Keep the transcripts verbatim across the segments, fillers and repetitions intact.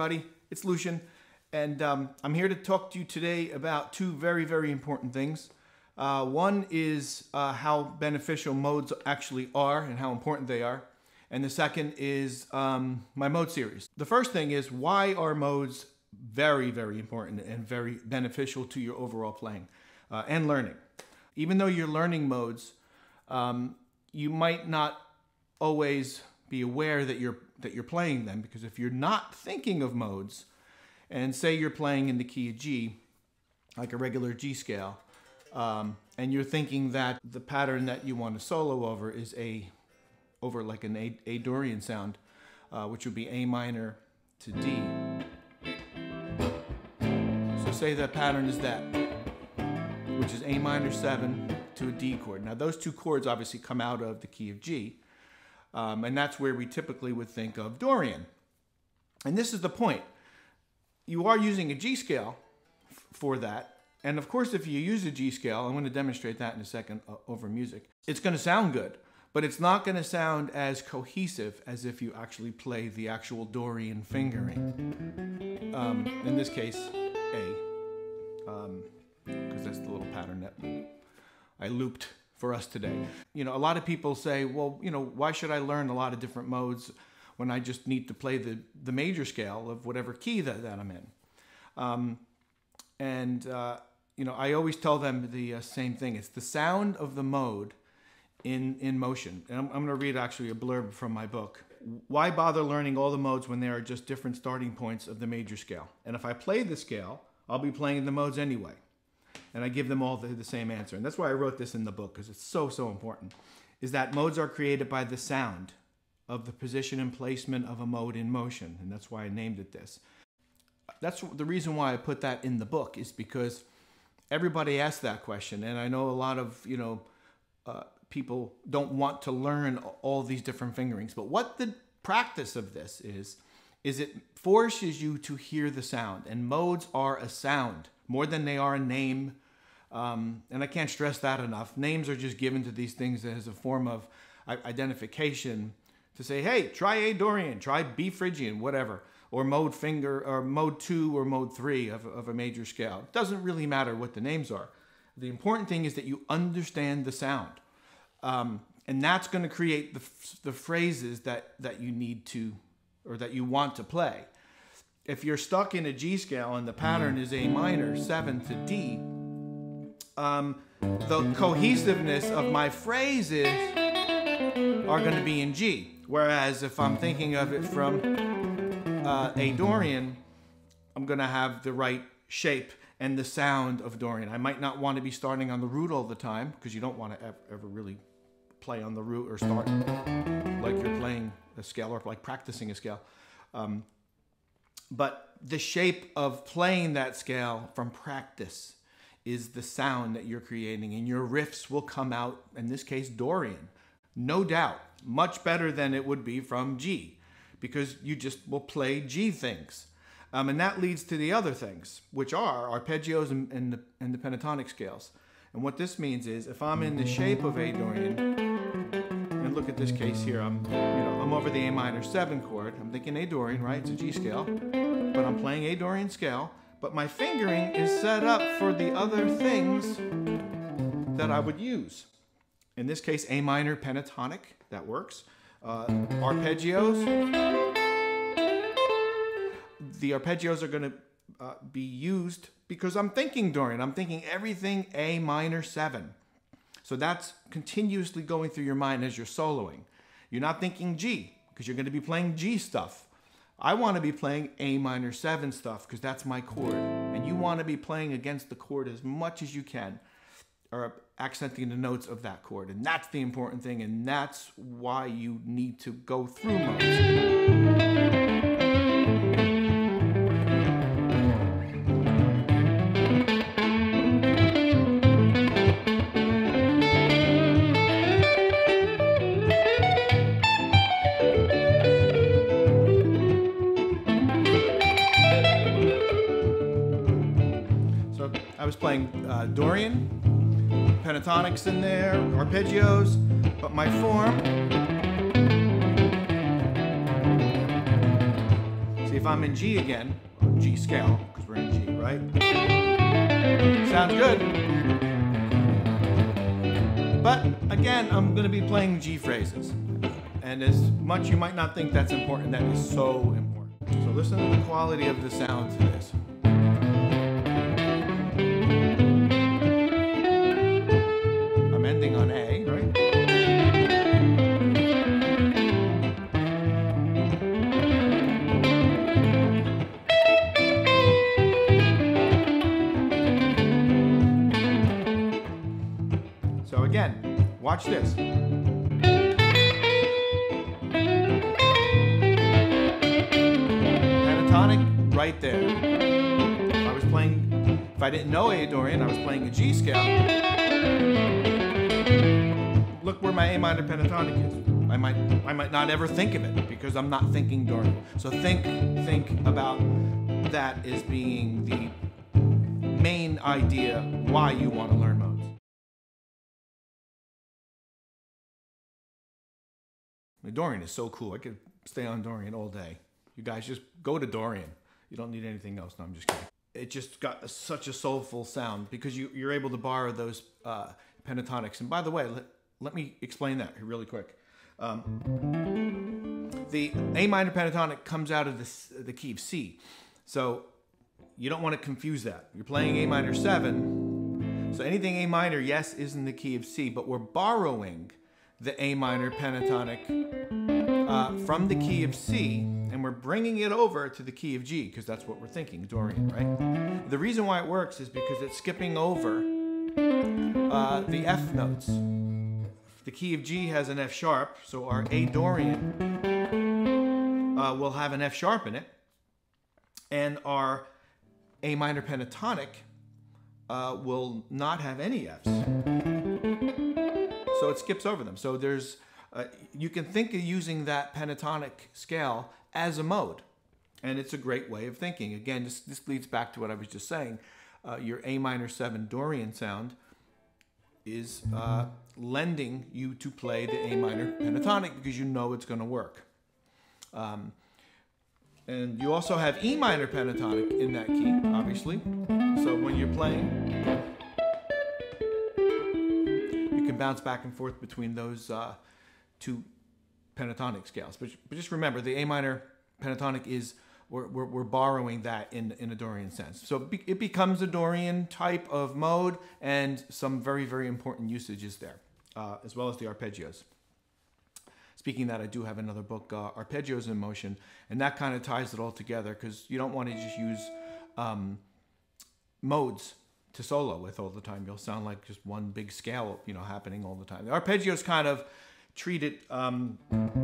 everybody. It's Lucian, and um, I'm here to talk to you today about two very, very important things. Uh, one is uh, how beneficial modes actually are and how important they are. And the second is um, my mode series. The first thing is, why are modes very, very important and very beneficial to your overall playing uh, and learning? Even though you're learning modes, um, you might not always be aware that you're that you're playing them, because if you're not thinking of modes, and say you're playing in the key of G, like a regular G scale, um, and you're thinking that the pattern that you want to solo over is a over like an A, A Dorian sound, uh, which would be A minor to D. So say that pattern is that, which is A minor seven to a D chord. Now those two chords obviously come out of the key of G. Um, and that's where we typically would think of Dorian. And this is the point. You are using a G scale for that. And of course, if you use a G scale, I'm going to demonstrate that in a second uh, over music, it's going to sound good, but it's not going to sound as cohesive as if you actually play the actual Dorian fingering. Um, in this case, A, um, because that's the little pattern that I looped for us today. You know, a lot of people say, well, you know, why should I learn a lot of different modes when I just need to play the, the major scale of whatever key that, that I'm in? Um, and, uh, you know, I always tell them the uh, same thing. It's the sound of the mode in, in motion. And I'm, I'm going to read actually a blurb from my book. Why bother learning all the modes when there are just different starting points of the major scale? And if I play the scale, I'll be playing the modes anyway. And I give them all the, the same answer. And that's why I wrote this in the book, because it's so, so important, is that modes are created by the sound of the position and placement of a mode in motion. And that's why I named it this. That's the reason why I put that in the book, is because everybody asks that question. And I know a lot of, you know, uh, people don't want to learn all these different fingerings. But what the practice of this is, is it forces you to hear the sound. And modes are a sound more than they are a name. Um, and I can't stress that enough. Names are just given to these things as a form of identification to say, hey, try A Dorian, try B Phrygian, whatever, or mode finger, or mode two or mode three of, of a major scale. It doesn't really matter what the names are. The important thing is that you understand the sound. Um, and that's going to create the, the phrases that, that you need to, or that you want to play. If you're stuck in a G scale and the pattern is A minor seven to D, um, the cohesiveness of my phrases are going to be in G. Whereas if I'm thinking of it from uh, A Dorian, I'm going to have the right shape and the sound of Dorian. I might not want to be starting on the root all the time, because you don't want to ever, ever really play on the root or start like you're playing a scale or like practicing a scale. Um, But the shape of playing that scale from practice is the sound that you're creating, and your riffs will come out, in this case, Dorian. No doubt, much better than it would be from G, because you just will play G things. Um, and that leads to the other things, which are arpeggios and, and, the, and the pentatonic scales. And what this means is, if I'm in the shape of A Dorian, and look at this case here, I'm, you know, I'm over the A minor seven chord. I'm thinking A Dorian, right? It's a G scale, but I'm playing A Dorian scale. But my fingering is set up for the other things that I would use. In this case, A minor pentatonic, that works. Uh, arpeggios. The arpeggios are going to uh, be used because I'm thinking Dorian. I'm thinking everything A minor seven. So that's continuously going through your mind as you're soloing. You're not thinking G, because you're going to be playing G stuff. I want to be playing A minor seven stuff, because that's my chord. And you want to be playing against the chord as much as you can, or accenting the notes of that chord. And that's the important thing, and that's why you need to go through modes. I was playing uh, Dorian, pentatonics in there, arpeggios, but my form, see, if I'm in G again, G scale, because we're in G, right? Sounds good. But again, I'm going to be playing G phrases. And as much you might not think that's important, that is so important. So listen to the quality of the sound to this. I'm ending on A, right? So again, watch this. Pentatonic right there. If I was playing, if I didn't know A Dorian, I was playing a G scale. Look where my A minor pentatonic is. I might, I might not ever think of it because I'm not thinking Dorian. So think, think about that as being the main idea why you want to learn modes. Dorian is so cool. I could stay on Dorian all day. You guys just go to Dorian. You don't need anything else. No, I'm just kidding. It just got a, such a soulful sound because you, you're able to borrow those uh, pentatonics. And by the way, let, let me explain that really quick. Um, the A minor pentatonic comes out of the, the key of C. So you don't want to confuse that. You're playing A minor seven. So anything A minor, yes, is in the key of C, but we're borrowing the A minor pentatonic uh, from the key of C, and we're bringing it over to the key of G, because that's what we're thinking, Dorian, right? The reason why it works is because it's skipping over uh, the F notes. The key of G has an F sharp, so our A Dorian uh, will have an F sharp in it, and our A minor pentatonic uh, will not have any Fs. So it skips over them. So there's, uh, you can think of using that pentatonic scale as a mode. And it's a great way of thinking. Again, this, this leads back to what I was just saying. Uh, your A minor seven Dorian sound is uh, lending you to play the A minor pentatonic because you know it's going to work. Um, and you also have E minor pentatonic in that key, obviously. So when you're playing, bounce back and forth between those uh, two pentatonic scales. But, but just remember, the A minor pentatonic is, we're, we're, we're borrowing that in, in a Dorian sense. So it, be, it becomes a Dorian type of mode, and some very, very important usages there, uh, as well as the arpeggios. Speaking of that, I do have another book, uh, Arpeggios in Motion, and that kind of ties it all together, because you don't want to just use um, modes to solo with all the time. You'll sound like just one big scale, you know, happening all the time. The arpeggios kind of treat it um,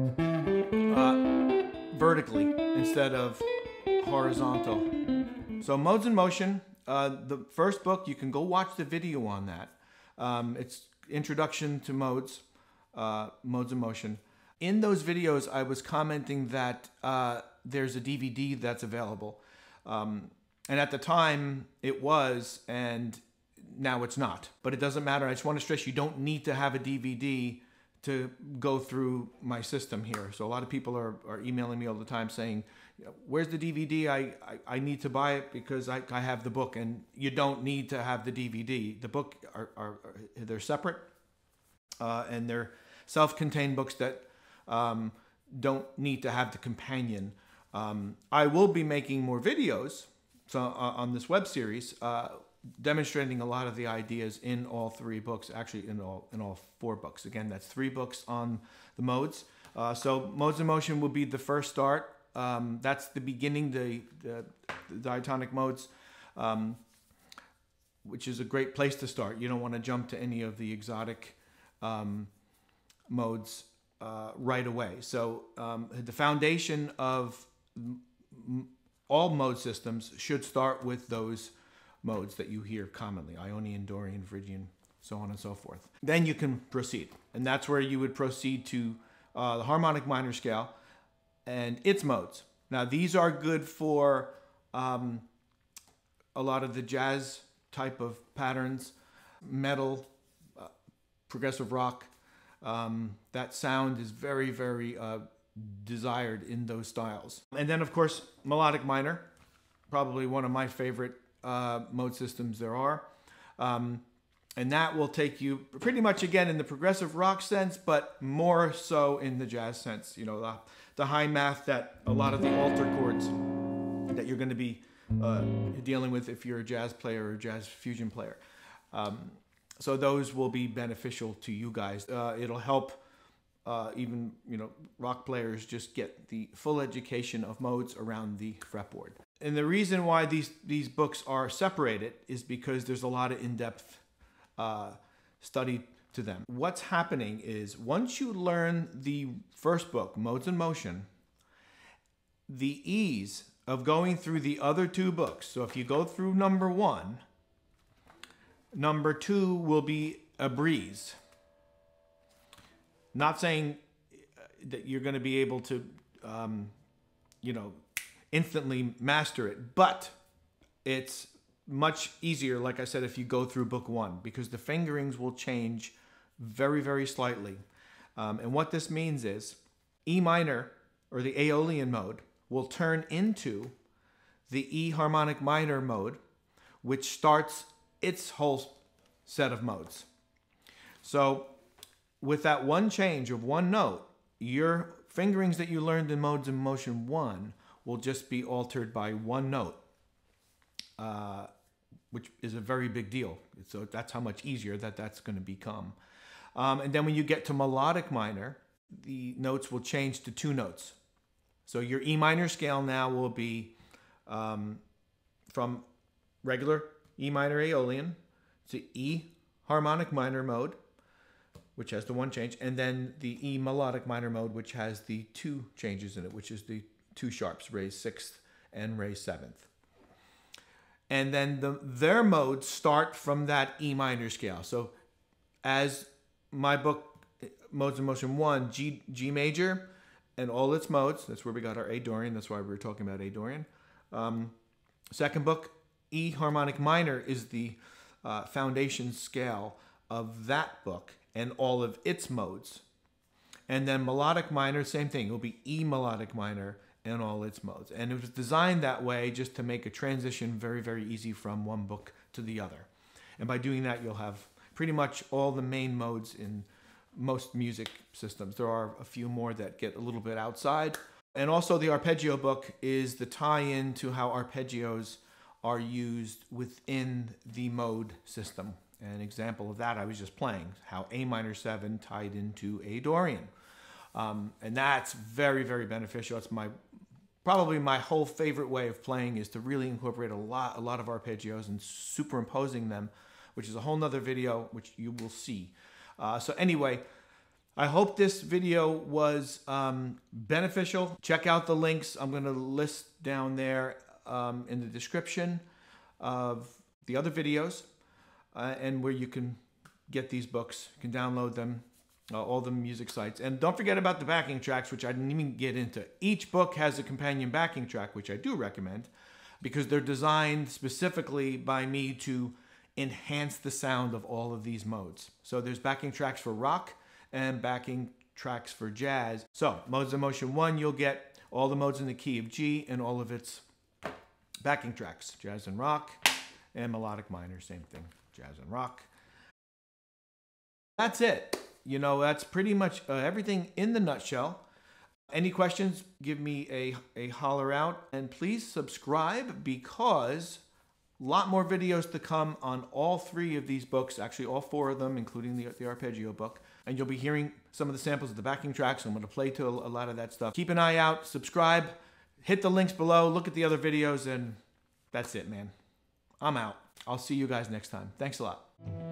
uh, vertically instead of horizontal. So Modes in Motion, uh, the first book, you can go watch the video on that. Um, it's Introduction to Modes, uh, Modes in Motion. In those videos, I was commenting that uh, there's a D V D that's available. Um, And at the time, it was, and now it's not. But it doesn't matter. I just want to stress, you don't need to have a D V D to go through my system here. So a lot of people are, are emailing me all the time saying, where's the D V D? I, I, I need to buy it because I, I have the book. And you don't need to have the D V D. The book, are, are, are they're separate, uh, and they're self-contained books that um, don't need to have the companion. Um, I will be making more videos So uh, on this web series, uh, demonstrating a lot of the ideas in all three books, actually in all in all four books. Again, that's three books on the modes. Uh, so Modes in Motion will be the first start. Um, that's the beginning, the, the, the diatonic modes, um, which is a great place to start. You don't want to jump to any of the exotic um, modes uh, right away. So um, the foundation of all mode systems should start with those modes that you hear commonly: Ionian, Dorian, Phrygian, so on and so forth. Then you can proceed. And that's where you would proceed to uh, the harmonic minor scale and its modes. Now, these are good for um, a lot of the jazz type of patterns, metal, uh, progressive rock. Um, that sound is very, very uh, desired in those styles. And then, of course, melodic minor, probably one of my favorite uh, mode systems there are. Um, and that will take you pretty much, again, in the progressive rock sense, but more so in the jazz sense. You know, the, the high math that a lot of the alter chords that you're going to be uh, dealing with if you're a jazz player or a jazz fusion player. Um, so those will be beneficial to you guys. Uh, it'll help uh, even, you know, rock players just get the full education of modes around the fretboard. And the reason why these, these books are separated is because there's a lot of in-depth uh, study to them. What's happening is once you learn the first book, Modes in Motion, the ease of going through the other two books. So if you go through number one, number two will be a breeze. Not saying that you're going to be able to, um, you know, instantly master it, but it's much easier, like I said, if you go through book one, because the fingerings will change very, very slightly. Um, and what this means is E minor, or the Aeolian mode, will turn into the E harmonic minor mode, which starts its whole set of modes. So with that one change of one note, your fingerings that you learned in Modes in Motion one will just be altered by one note, uh, which is a very big deal. So that's how much easier that that's going to become. Um, and then when you get to melodic minor, the notes will change to two notes. So your E minor scale now will be um, from regular E minor Aeolian to E harmonic minor mode, which has the one change, and then the E melodic minor mode, which has the two changes in it, which is the two sharps, raised sixth and raised seventh. And then the, their modes start from that E minor scale. So as my book, Modes in Motion one, G, G major and all its modes, that's where we got our A Dorian, that's why we were talking about A Dorian. Um, second book, E harmonic minor is the uh, foundation scale of that book and all of its modes. And then melodic minor, same thing, it will be E melodic minor and all its modes. And it was designed that way just to make a transition very, very easy from one book to the other. And by doing that, you'll have pretty much all the main modes in most music systems. There are a few more that get a little bit outside. And also the arpeggio book is the tie-in to how arpeggios are used within the mode system. An example of that I was just playing, how A minor seven tied into A Dorian. Um, and that's very, very beneficial. It's my probably my whole favorite way of playing is to really incorporate a lot, a lot of arpeggios and superimposing them, which is a whole nother video, which you will see. Uh, so anyway, I hope this video was um, beneficial. Check out the links I'm going to list down there um, in the description of the other videos uh, and where you can get these books. You can download them. Uh, all the music sites. And don't forget about the backing tracks, which I didn't even get into. Each book has a companion backing track, which I do recommend, because they're designed specifically by me to enhance the sound of all of these modes. So there's backing tracks for rock and backing tracks for jazz. So Modes in Motion one, you'll get all the modes in the key of G and all of its backing tracks, jazz and rock, and melodic minor, same thing, jazz and rock. That's it. You know, that's pretty much uh, everything in the nutshell. Any questions, give me a, a holler out. And please subscribe, because a lot more videos to come on all three of these books, actually all four of them, including the, the arpeggio book. And you'll be hearing some of the samples of the backing tracks. I'm going to play to a, a lot of that stuff. Keep an eye out, subscribe, hit the links below, look at the other videos, and that's it, man. I'm out. I'll see you guys next time. Thanks a lot.